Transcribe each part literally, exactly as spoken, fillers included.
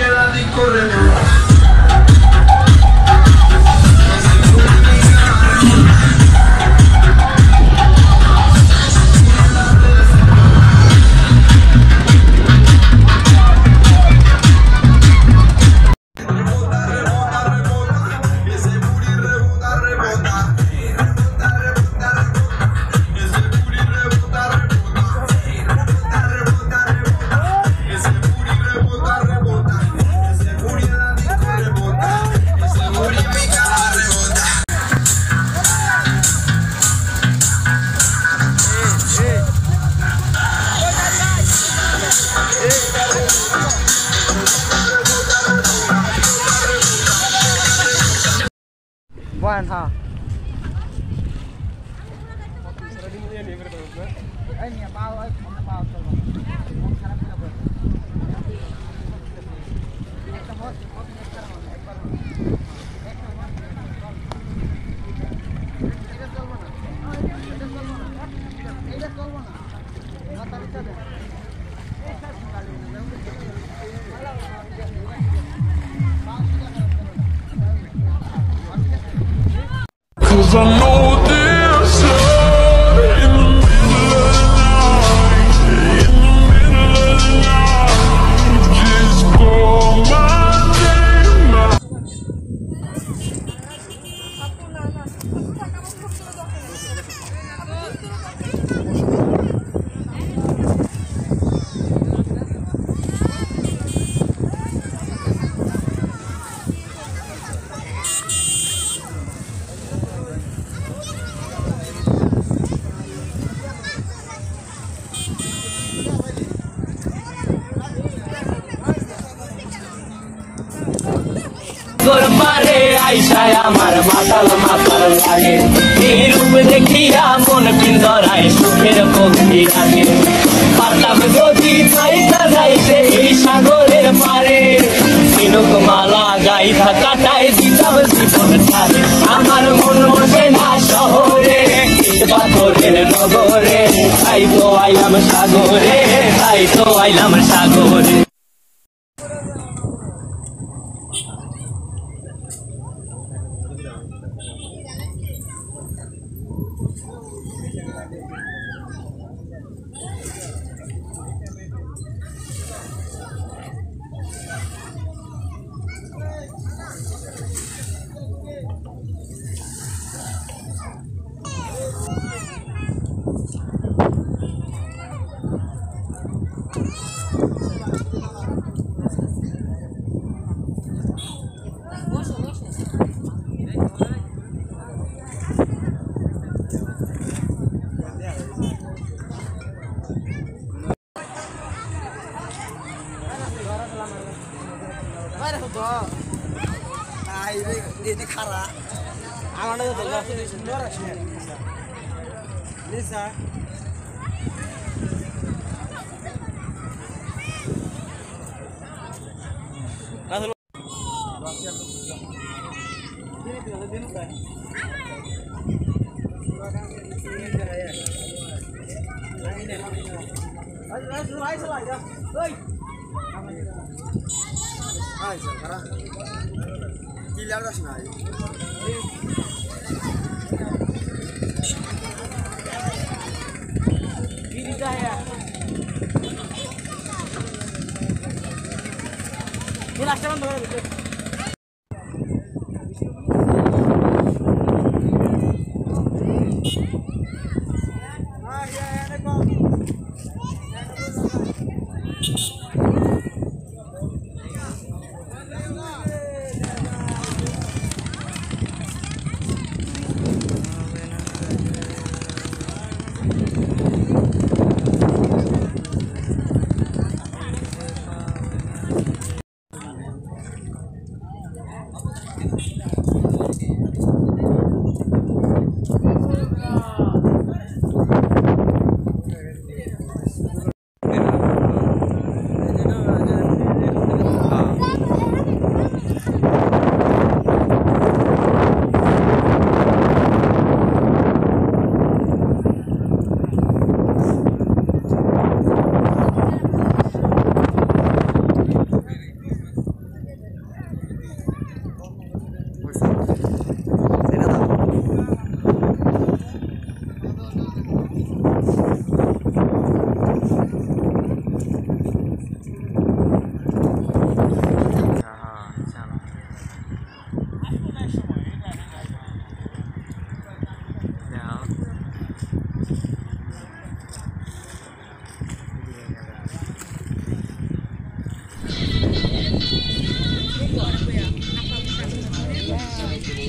la disco rebota. One, huh? Cause I know this love in the middle of the night, in the middle of the night, just call my name out. আইসায় আমার মাতাল মাতাল লাগে এই রূপ দেখিয়া মন পিন্দরায় সুখের কবি লাগে পারলাম যদি চাইতা যাইতে এই সাগরের পারে তিনক মালা গাইথা কাটায় দিতাম জীবন ছাড়ে আমার মন বসে না শহরে পাথরের নগরে তাই তো আইলাম সাগরে তাই তো আইলাম সাগরে ini kara, awan itu tuh langsung di luar sih. Lisa. Langsung. Ini tuh lebih nuka. Langsung aja lah ya. Hei. Ayo sekarang. Lihat dah sini. Ini dah ya. Ini last time baru betul. Ah ya, ini kok.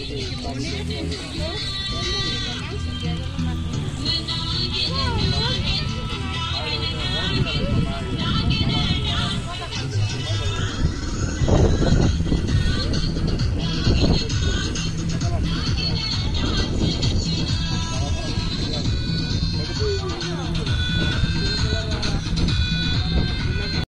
Thank you.